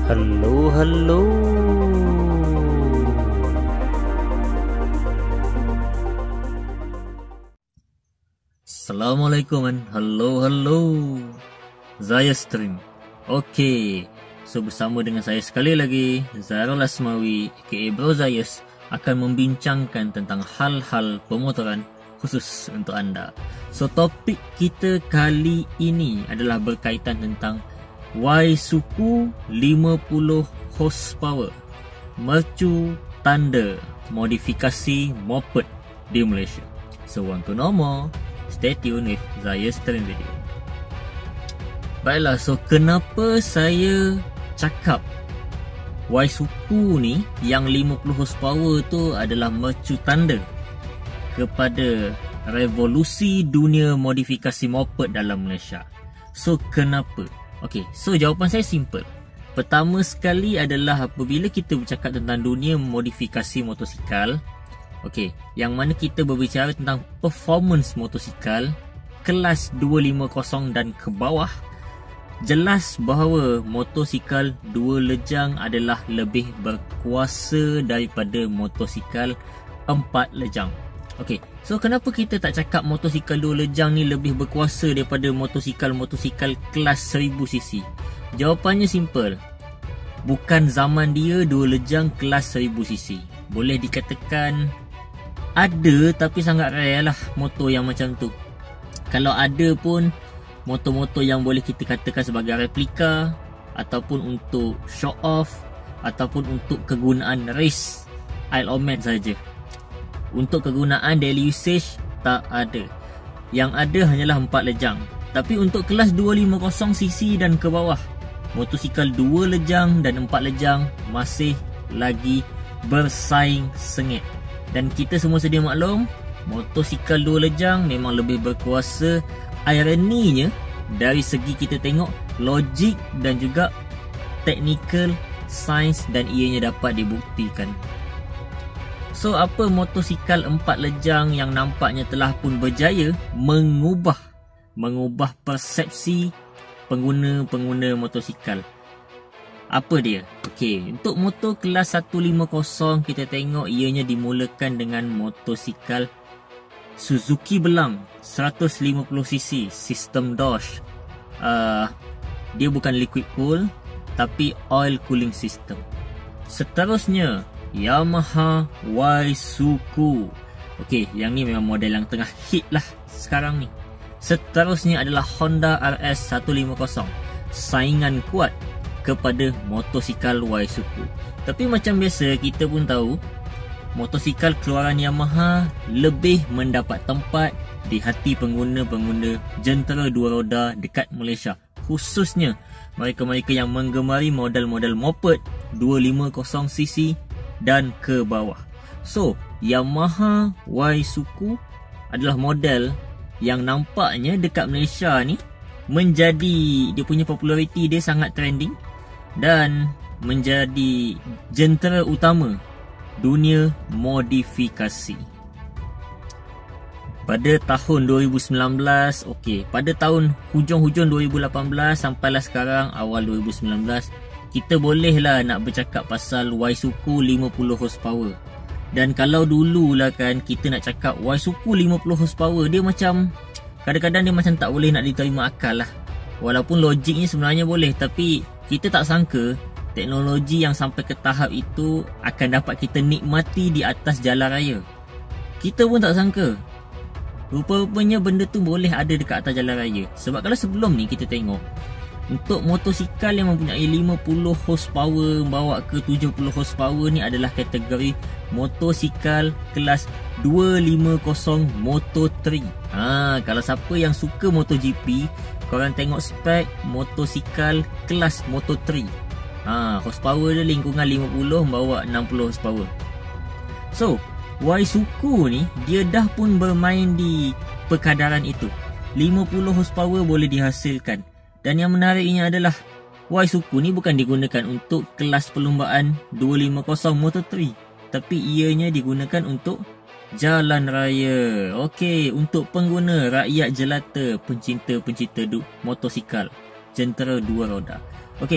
Halo. Assalamualaikum and halo. Zaya Stream. Okey. So bersama dengan saya sekali lagi, Zairul Asmawi aka Bro Zayas akan membincangkan tentang hal-hal pemotoran khusus untuk anda. So topik kita kali ini adalah berkaitan tentang Isuzu 50 horsepower mercu tanda modifikasi moped di Malaysia. So want to know more? Stay tuned with Zaya Stream Video. Baiklah, so kenapa saya cakap Isuzu ni yang 50 horsepower tu adalah mercu tanda kepada revolusi dunia modifikasi moped dalam Malaysia. So kenapa? Okey, so jawapan saya simple. Pertama sekali adalah apabila kita bercakap tentang dunia modifikasi motosikal, okey, yang mana kita berbicara tentang performance motosikal kelas 250 dan ke bawah, jelas bahawa motosikal dua lejang adalah lebih berkuasa daripada motosikal 4 lejang. Okey, so kenapa kita tak cakap motosikal dua lejang ni lebih berkuasa daripada motosikal kelas 1000cc? Jawapannya simple. Bukan zaman dia dua lejang kelas 1000cc. Boleh dikatakan ada, tapi sangat rare lah motor yang macam tu. Kalau ada pun motor-motor yang boleh kita katakan sebagai replika, ataupun untuk show off, ataupun untuk kegunaan race Isle of Man saja. Untuk kegunaan daily usage tak ada. Yang ada hanyalah 4 lejang. Tapi untuk kelas 250cc dan ke bawah, motosikal 2 lejang dan 4 lejang masih lagi bersaing sengit. Dan kita semua sedia maklum, motosikal 2 lejang memang lebih berkuasa. Ironinya, dari segi kita tengok logik dan juga technical, sains dan ianya dapat dibuktikan. So apa motosikal 4 lejang yang nampaknya telah pun berjaya mengubah persepsi pengguna motosikal. Apa dia? Okey, untuk motor kelas 150 kita tengok ianya dimulakan dengan motosikal Suzuki Belang 150cc sistem DOS. Dia bukan liquid cool tapi oil cooling system. Seterusnya Yamaha Isuzu. Okey, yang ni memang model yang tengah hit lah sekarang ni. Seterusnya adalah Honda RS 150. Saingan kuat kepada motosikal Isuzu. Tapi macam biasa kita pun tahu, motosikal keluaran Yamaha lebih mendapat tempat di hati pengguna-pengguna jentera dua roda dekat Malaysia. Khususnya mereka-mereka yang menggemari model-model moped 250cc dan ke bawah. So, Yamaha Isuzu adalah model yang nampaknya dekat Malaysia ni menjadi, dia punya populariti dia sangat trending dan menjadi jentera utama dunia modifikasi. Pada tahun 2019, okey, pada tahun hujung-hujung 2018 sampailah sekarang awal 2019, kita bolehlah nak bercakap pasal Isuzu 50 horsepower. Dan kalau dululah kan kita nak cakap Isuzu 50 horsepower, dia macam kadang-kadang dia macam tak boleh nak diterima akal lah. Walaupun logiknya sebenarnya boleh, tapi kita tak sangka teknologi yang sampai ke tahap itu akan dapat kita nikmati di atas jalan raya. Kita pun tak sangka rupa-rupanya benda tu boleh ada dekat atas jalan raya. Sebab kalau sebelum ni kita tengok, untuk motosikal yang mempunyai 50 horsepower bawa ke 70 horsepower ni adalah kategori motosikal kelas 250 Moto3. Kalau siapa yang suka MotoGP, korang tengok spek motosikal kelas Moto3. Horsepower dia lingkungan 50 bawa 60 horsepower. So, Isuzu ni dia dah pun bermain di perkadaran itu. 50 horsepower boleh dihasilkan. Dan yang menariknya adalah Isuzu ni bukan digunakan untuk kelas perlombaan 250 Moto3, tapi ianya digunakan untuk jalan raya. Okey, untuk pengguna rakyat jelata, pencinta motosikal, jentera dua roda. Okey,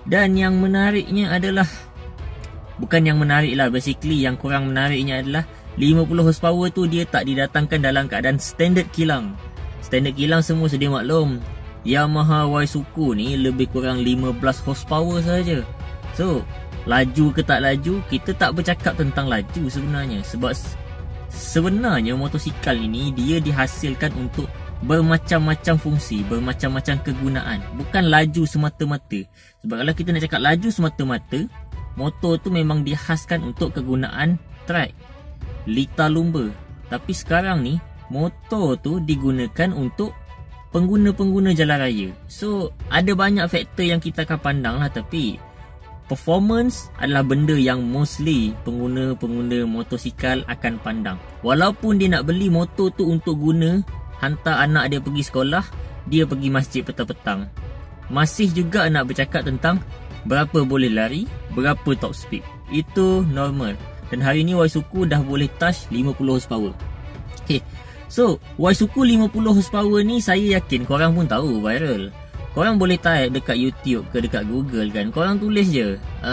Dan yang menariknya adalah, bukan yang menarik lah, basically yang kurang menariknya adalah 50 horsepower tu dia tak didatangkan dalam keadaan standard kilang. Standard kilang semua sedia maklum, Yamaha Waisuku ni lebih kurang 15 horsepower saja. So laju ke tak laju, kita tak bercakap tentang laju sebenarnya. Sebab sebenarnya motosikal ini dia dihasilkan untuk bermacam-macam fungsi, bermacam-macam kegunaan. Bukan laju semata-mata. Sebab kalau kita nak cakap laju semata-mata, motor tu memang dihaskan untuk kegunaan track, lita lumba. Tapi sekarang ni motor tu digunakan untuk pengguna-pengguna jalan raya. So ada banyak faktor yang kita akan pandang lah. Tapi performance adalah benda yang mostly pengguna-pengguna motosikal akan pandang. Walaupun dia nak beli motor tu untuk guna hantar anak dia pergi sekolah, dia pergi masjid petang-petang, masih juga nak bercakap tentang berapa boleh lari, berapa top speed. Itu normal. Dan hari ni Waisuku dah boleh touch 50 horsepower. Okay, so Waisuku 50 horsepower ni saya yakin korang pun tahu viral. Korang boleh type dekat YouTube ke dekat Google kan, korang tulis je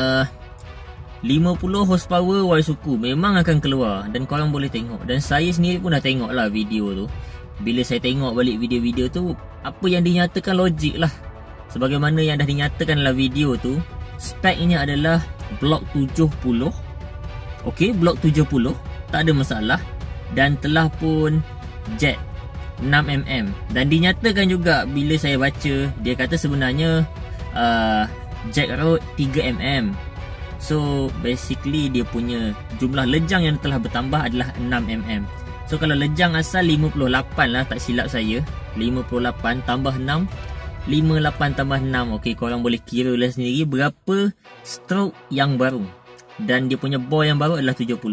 50 horsepower Waisuku, memang akan keluar dan korang boleh tengok. Dan saya sendiri pun dah tengok lah video tu. Bila saya tengok balik video-video tu, apa yang dinyatakan logik lah. Sebagaimana yang dah dinyatakan dalam video tu, speknya adalah blok 70. Ok, blok 70 tak ada masalah. Dan telah pun jet 6mm. Dan dinyatakan juga bila saya baca, dia kata sebenarnya jack road 3mm. So basically dia punya jumlah lejang yang telah bertambah adalah 6mm. So kalau lejang asal 58 lah, tak silap saya, 58 tambah 6, 58 tambah 6. Ok, korang boleh kira lah sendiri berapa stroke yang baru. Dan dia punya bore yang baru adalah 70.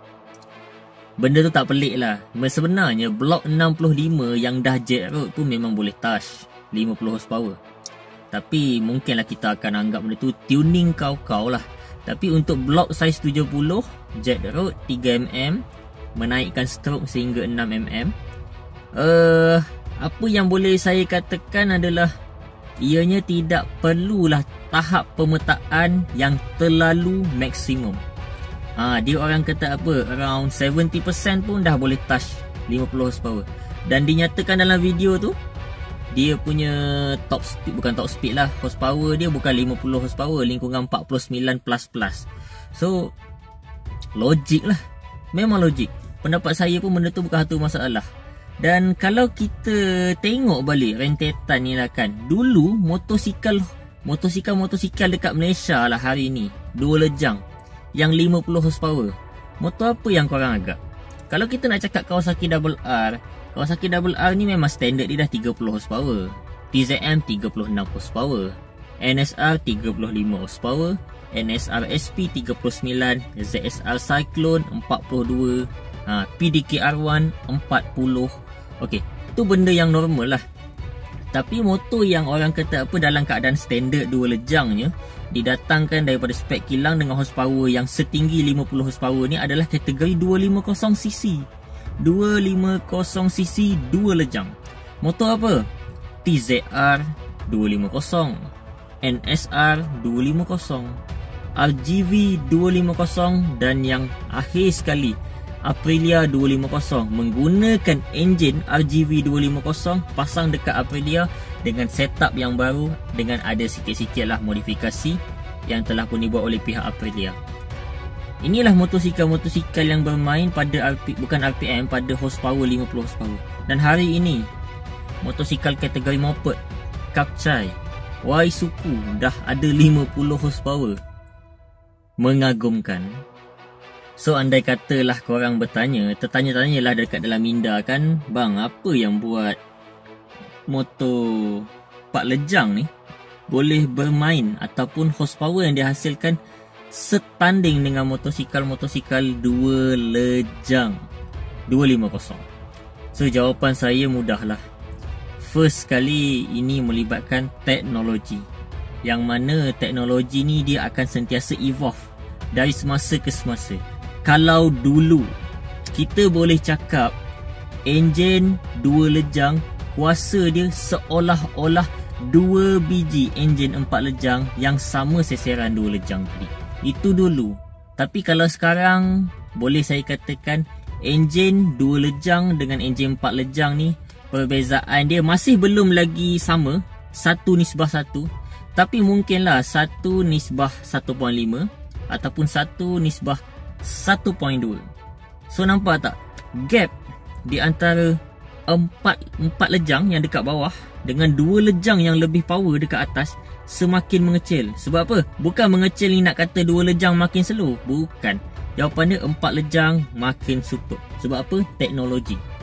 Benda tu tak pelik lah. Sebenarnya blok 65 yang dah jet road tu memang boleh touch 50 horsepower. Tapi mungkinlah kita akan anggap benda tu tuning kau-kau lah. Tapi untuk blok size 70, jet road 3mm, menaikkan stroke sehingga 6mm. Apa yang boleh saya katakan adalah ianya tidak perlulah tahap pemetaan yang terlalu maksimum. Dia orang kata apa, around 70% pun dah boleh touch 50 horsepower. Dan dinyatakan dalam video tu, dia punya top speed, bukan top speed lah, horsepower dia bukan 50 horsepower, lingkungan 49++. So logik lah, memang logik. Pendapat saya pun benda tu bukan satu masalah. Dan kalau kita tengok balik rentetan ni lah kan, dulu motosikal dekat Malaysia lah hari ni, dua lejang yang 50 horsepower, motor apa yang korang agak? Kalau kita nak cakap Kawasaki Double R, Kawasaki Double R ni memang standard dia dah 30 horsepower, TZM 36 horsepower, NSR 35 horsepower, NSR SP 39, ZSR Cyclone 42, PDK-R1 40. Ok, tu benda yang normal lah. Tapi motor yang orang kata apa dalam keadaan standard dua lejangnya, didatangkan daripada spek kilang dengan horsepower yang setinggi 50 horsepower ni adalah kategori 250cc. 250cc dua lejang. Motor apa? TZR 250, NSR 250, RGV 250 dan yang akhir sekali Aprilia 250 menggunakan enjin RGV 250 pasang dekat Aprilia dengan setup yang baru, dengan ada sikit-sikit lah modifikasi yang telah pun dibuat oleh pihak Aprilia. Inilah motosikal-motosikal yang bermain pada bukan RPM, pada horsepower 50 horsepower. Dan hari ini motosikal kategori moped Kapcai Waisuku dah ada 50 horsepower. Mengagumkan. So andai katalah korang tertanya-tanyalah dekat dalam minda kan, bang, apa yang buat motor 4 lejang ni boleh bermain ataupun horsepower yang dihasilkan setanding dengan motosikal 2 lejang 250? So jawapan saya mudahlah. First kali ini melibatkan teknologi, yang mana teknologi ni dia akan sentiasa evolve dari semasa ke semasa. Kalau dulu kita boleh cakap enjin 2 lejang kuasa dia seolah-olah 2 biji enjin 4 lejang yang sama seseran 2 lejang tadi. Itu dulu. Tapi kalau sekarang, boleh saya katakan enjin 2 lejang dengan enjin 4 lejang ni, perbezaan dia masih belum lagi sama 1:1, tapi mungkinlah 1:1.5 ataupun 1:1.2. So nampak tak? Gap di antara 4 lejang yang dekat bawah dengan 2 lejang yang lebih power dekat atas semakin mengecil. Sebab apa? Bukan mengecil ni nak kata 2 lejang makin slow. Bukan. Jawapan dia 4 lejang makin super. Sebab apa? Teknologi.